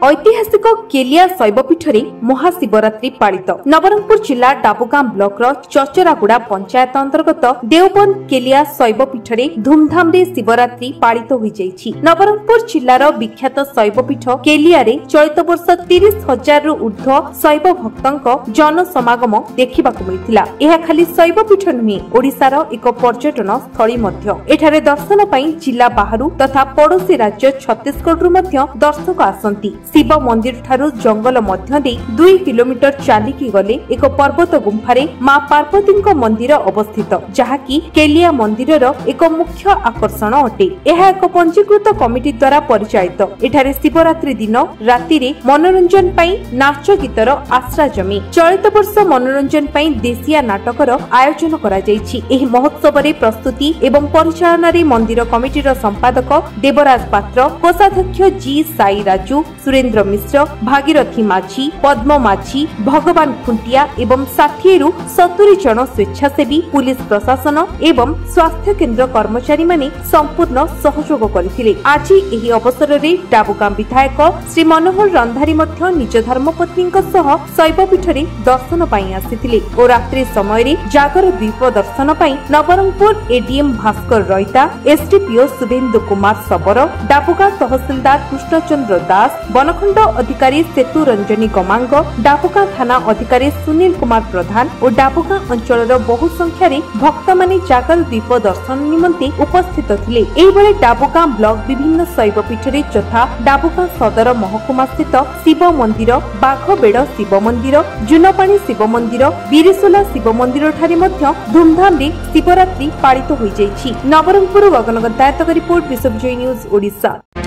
ऐतिहासिक केलिया शैवपीठरे महाशिवरात्रि पालित नवरंगपुर जिला डाबुगां ब्लॉक चचरागुड़ा पंचायत अंतर्गत देवबंद केलिया शैवपीठरे धूमधाम रे शिवरात्रि पालित हो जाइछि। नवरंगपुर जिलार विख्यात शैवपीठ केलियारे चलित वर्ष 30,000 रु ऊर्ध्व शैव भक्तंक जनसमागम देखिबाकु मिलिथिला। एहा खाली शैवपीठ नुहे, ओडिसार एक पर्यटन स्थली मध्य। एठारे दर्शन पई जिला बाहरु तथा पड़ोसी राज्य छत्तीसगढ़ मध्य दर्शक आसंती। शिव मंदिर ठारू जंगल मध्य दे 2 किलोमीटर चालिकी गले एक पर्वत गुंफारे मां पार्वती मंदिर अवस्थित, जहाँकि केलिया मंदिरर एक मुख्य आकर्षण अटे। यह एक पंजीकृत कमिटी द्वारा परिचालित। एठारे शिवरात्रि दिन राति रे मनोरंजन पई नाच गीतर आश्रा जमी। चलित वर्ष मनोरंजन पई देसिया नाटकर आयोजन करा जायछि। एही महोत्सव रे प्रस्तुति एवं परिचालन रे मंदिर कमिटीर संपादक देवराज पात्र, कोषाध्यक्ष जी साई राजू, सुरेंद्र मिश्र, भागीरथी माझी, पद्म माझी, भगवान खुंटिया एवं 60 रु 70 जन स्वेच्छासेवी, पुलिस प्रशासन एवं स्वास्थ्य केन्द्र कर्मचारी माने संपूर्ण सहयोग करथिले। आज एही अवसर रे डाबुगां विधायक श्री मनोहर रंधारी मध्य निज धर्मपत्नी सह शैवपीठ रे दर्शन पई आसिथिले और रात्रि समय रे जागर द्वीप दर्शन पई नवरंगपुर एडीएम भास्कर रईता, एसडीपीओ शुभेन्दु कुमार सबर, डाबुगां तहसीलदार कृष्णचंद्र दास, बनखंड अधिकारी सेतु रंजनी गमांग, डाबुगां थाना अधिकारी सुनील कुमार प्रधान और डाबुगां अंचलर बहु संख्यार भक्त माने जागर द्वीप दर्शन निमंते उपस्थित थिले। एही बेले डाबुगां ब्लॉक विभिन्न शैवपीठरे यथा डाबुगां सदर महकुमा स्थित शिव मंदिर, बाघबेड़ शिव मंदिर, जुनपाणी शिव मंदिर, बिरिसोला शिव मंदिर ठारे मध्य धूमधाम रे शिवरात्रि पालित होई जाइछि। नवरंगपुर गगनगतायतक रिपोर्ट विश्वविजय न्यूज ओडिशा।